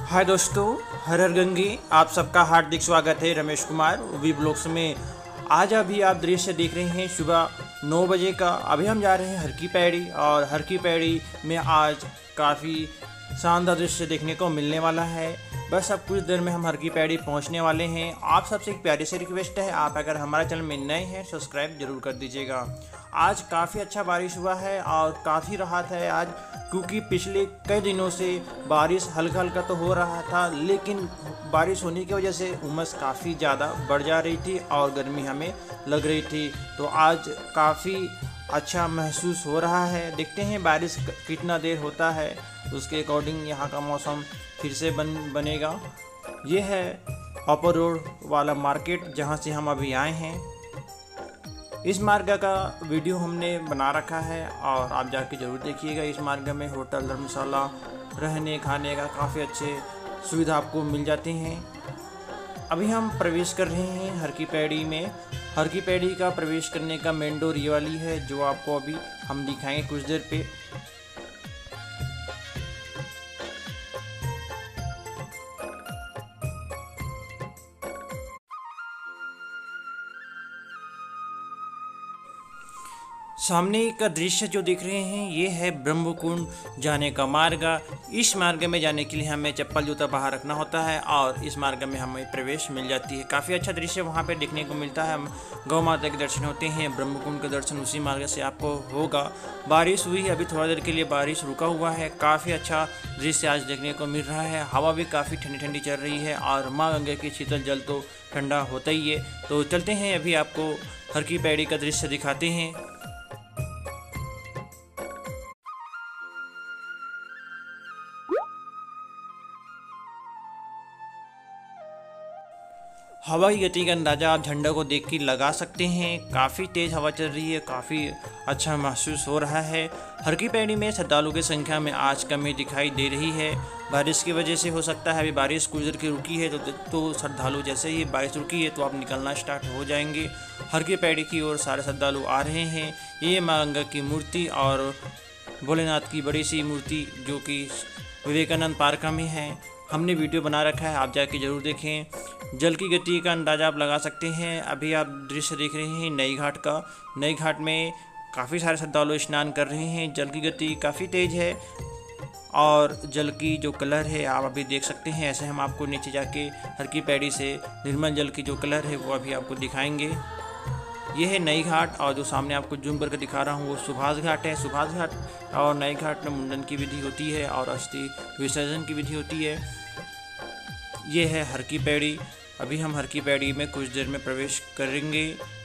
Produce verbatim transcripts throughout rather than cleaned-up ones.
हाय दोस्तों, हर हर गंगे आप सबका हार्दिक स्वागत है। रमेश कुमार वी ब्लॉग्स में। आज अभी आप दृश्य देख रहे हैं सुबह नौ बजे का। अभी हम जा रहे हैं हर की पैड़ी, और हर की पैड़ी में आज काफ़ी शानदार दृश्य देखने को मिलने वाला है। बस अब कुछ देर में हम हर की पैड़ी पहुंचने वाले हैं। आप सबसे एक प्यारी सी रिक्वेस्ट है, आप अगर हमारे चैनल में नए हैं सब्सक्राइब जरूर कर दीजिएगा। आज काफ़ी अच्छा बारिश हुआ है और काफ़ी राहत है आज, क्योंकि पिछले कई दिनों से बारिश हल्का हल्का तो हो रहा था, लेकिन बारिश होने की वजह से उमस काफ़ी ज़्यादा बढ़ जा रही थी और गर्मी हमें लग रही थी। तो आज काफ़ी अच्छा महसूस हो रहा है। देखते हैं बारिश कितना देर होता है, उसके अकॉर्डिंग यहाँ का मौसम फिर से बन बनेगा। ये है अपर रोड वाला मार्केट जहाँ से हम अभी आए हैं। इस मार्ग का वीडियो हमने बना रखा है और आप जाके ज़रूर देखिएगा। इस मार्ग में होटल, धर्मशाला, रहने खाने का काफ़ी अच्छे सुविधा आपको मिल जाती हैं। अभी हम प्रवेश कर रहे हैं हर की पैड़ी में। हर की पैड़ी का प्रवेश करने का मेन डोर ये वाली है, जो आपको अभी हम दिखाएंगे कुछ देर पे। सामने का दृश्य जो देख रहे हैं ये है ब्रह्मकुंड जाने का मार्ग। इस मार्ग में जाने के लिए हमें चप्पल जूता बाहर रखना होता है और इस मार्ग में हमें प्रवेश मिल जाती है। काफ़ी अच्छा दृश्य वहाँ पे देखने को मिलता है। हम गौ माता के दर्शन होते हैं, ब्रह्मकुंड का दर्शन उसी मार्ग से आपको होगा। बारिश हुई, अभी थोड़ा देर के लिए बारिश रुका हुआ है। काफ़ी अच्छा दृश्य आज देखने को मिल रहा है। हवा भी काफ़ी ठंडी ठंडी चल रही है और माँ गंगा की शीतल जल तो ठंडा होता ही है। तो चलते हैं, अभी आपको हर की पैड़ी का दृश्य दिखाते हैं। हवा की गति का अंदाज़ा आप झंडा को देख के लगा सकते हैं। काफ़ी तेज़ हवा चल रही है, काफ़ी अच्छा महसूस हो रहा है। हर की पैड़ी में श्रद्धालुओं की संख्या में आज कमी दिखाई दे रही है। बारिश की वजह से हो सकता है, अभी बारिश कुछ देर की रुकी है तो तो श्रद्धालु जैसे ही बारिश रुकी है तो आप निकलना स्टार्ट हो जाएंगे। हर की पैड़ी की ओर सारे श्रद्धालु आ रहे हैं। ये माँ गंगा की मूर्ति और भोलेनाथ की बड़ी सी मूर्ति जो कि विवेकानंद पार्क में है, हमने वीडियो बना रखा है, आप जाके ज़रूर देखें। जल की गति का अंदाज़ा आप लगा सकते हैं। अभी आप दृश्य देख रहे हैं नई घाट का। नई घाट में काफ़ी सारे श्रद्धालु स्नान कर रहे हैं। जल की गति काफ़ी तेज़ है और जल की जो कलर है आप अभी देख सकते हैं। ऐसे हम आपको नीचे जाके हर की पैड़ी से निर्मल जल की जो कलर है वो अभी आपको दिखाएंगे। ये है नई घाट और जो सामने आपको जूम करके दिखा रहा हूँ वो सुभाष घाट है। सुभाष घाट और नई घाट में मुंडन की विधि होती है और अस्थि विसर्जन की विधि होती है। ये है हर की पैड़ी। अभी हम हर की पैड़ी में कुछ देर में प्रवेश करेंगे।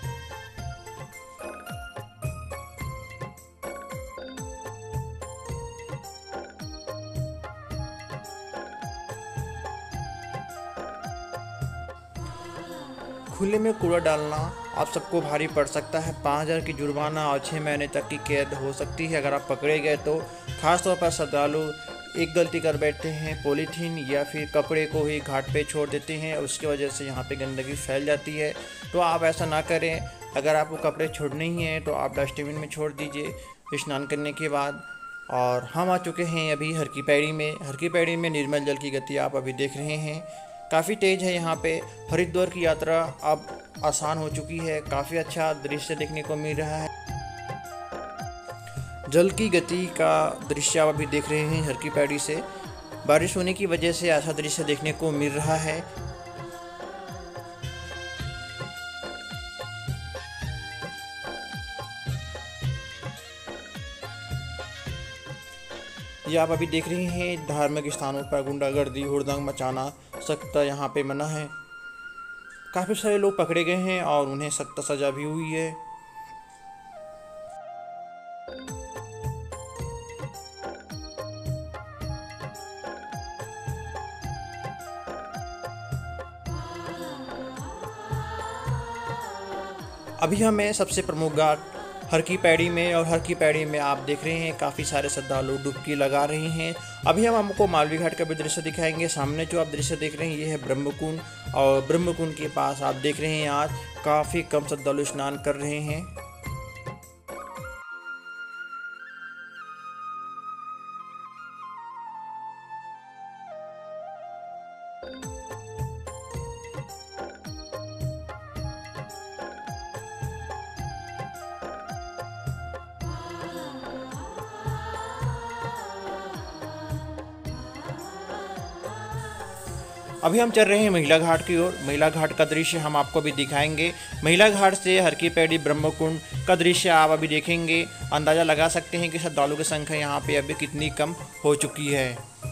खुले में कूड़ा डालना आप सबको भारी पड़ सकता है। पाँच हज़ार की जुर्माना और छः महीने तक की कैद हो सकती है अगर आप पकड़े गए तो। खासतौर पर श्रद्धालु एक गलती कर बैठते हैं, पॉलीथीन या फिर कपड़े को ही घाट पे छोड़ देते हैं, उसकी वजह से यहाँ पे गंदगी फैल जाती है। तो आप ऐसा ना करें। अगर आपको कपड़े छोड़ने ही हैं तो आप डस्टबिन में छोड़ दीजिए स्नान करने के बाद। और हम आ चुके हैं अभी हर की पैड़ी में। हर की पैड़ी में निर्मल जल की गति आप अभी देख रहे हैं, काफ़ी तेज़ है। यहाँ पे हरिद्वार की यात्रा अब आसान हो चुकी है। काफ़ी अच्छा दृश्य देखने को मिल रहा है। जल की गति का दृश्य आप अभी देख रहे हैं हर की पैड़ी से। बारिश होने की वजह से ऐसा दृश्य देखने को मिल रहा है। ये आप अभी देख रहे हैं धार्मिक स्थानों पर गुंडागर्दी हुड़दंग मचाना सख्त यहाँ पे मना है। काफ़ी सारे लोग पकड़े गए हैं और उन्हें सख्त सज़ा भी हुई है। अभी हमें सबसे प्रमुख घाट हर की पैड़ी में, और हर की पैड़ी में आप देख रहे हैं काफ़ी सारे श्रद्धालु डुबकी लगा रहे हैं। अभी हम आपको मालवी घाट का भी दृश्य दिखाएंगे। सामने जो आप दृश्य देख रहे हैं ये है ब्रह्मकुंड, और ब्रह्मकुंड के पास आप देख रहे हैं आज काफ़ी कम श्रद्धालु स्नान कर रहे हैं। अभी हम चल रहे हैं महिला घाट की ओर। महिला घाट का दृश्य हम आपको भी दिखाएंगे। महिला घाट से हर की पैड़ी ब्रह्मकुंड का दृश्य आप अभी देखेंगे। अंदाज़ा लगा सकते हैं कि श्रद्धालुओं की संख्या यहाँ पे अभी कितनी कम हो चुकी है।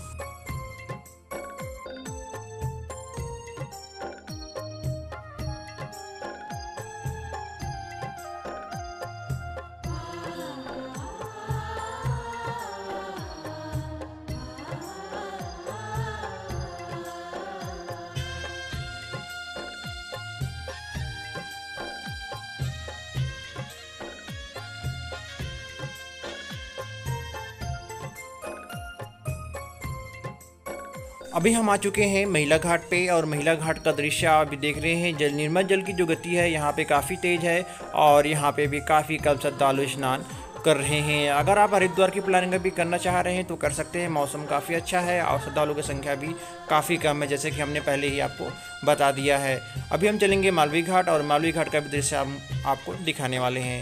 अभी हम आ चुके हैं महिला घाट पे और महिला घाट का दृश्य आप अभी देख रहे हैं। जल निर्मल जल की जो गति है यहाँ पे काफ़ी तेज़ है और यहाँ पे भी काफ़ी कम श्रद्धालु स्नान कर रहे हैं। अगर आप हरिद्वार की प्लानिंग भी करना चाह रहे हैं तो कर सकते हैं। मौसम काफ़ी अच्छा है और श्रद्धालुओं की संख्या भी काफ़ी कम है, जैसे कि हमने पहले ही आपको बता दिया है। अभी हम चलेंगे मालवी घाट और मालवी घाट का भी दृश्य हम आपको दिखाने वाले हैं।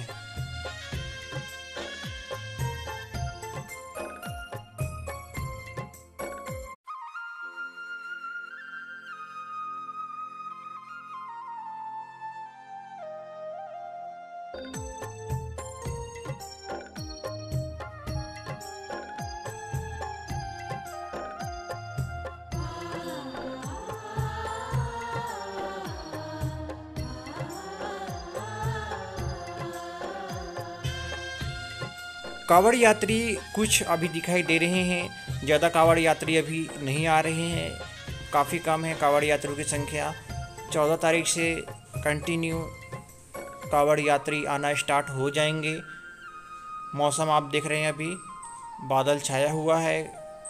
कांवड़ यात्री कुछ अभी दिखाई दे रहे हैं, ज़्यादा कांवड़ यात्री अभी नहीं आ रहे हैं, काफ़ी कम है कांवड़ यात्रियों की संख्या। चौदह तारीख से कंटिन्यू कांवड़ यात्री आना स्टार्ट हो जाएंगे। मौसम आप देख रहे हैं, अभी बादल छाया हुआ है।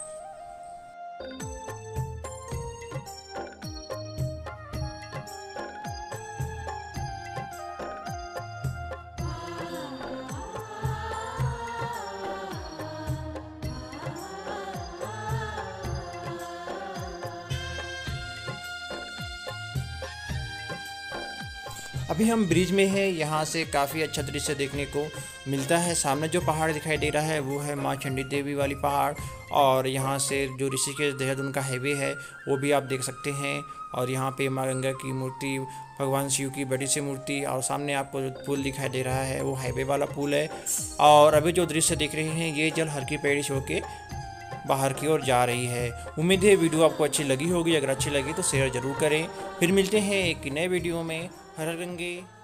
अभी हम ब्रिज में हैं, यहाँ से काफ़ी अच्छा दृश्य देखने को मिलता है। सामने जो पहाड़ दिखाई दे रहा है वो है माँ चंडी देवी वाली पहाड़ और यहाँ से जो ऋषिकेश देहरादून का हाईवे है वो भी आप देख सकते हैं। और यहाँ पे माँ गंगा की मूर्ति, भगवान शिव की बड़ी सी मूर्ति और सामने आपको जो पुल दिखाई दे रहा है वो हाईवे वाला पुल है। और अभी जो दृश्य देख रहे हैं ये जल हर की पैड़ी से होके बाहर की ओर जा रही है। उम्मीद है वीडियो आपको अच्छी लगी होगी। अगर अच्छी लगी तो शेयर ज़रूर करें। फिर मिलते हैं एक नए वीडियो में। हर हर गंगे।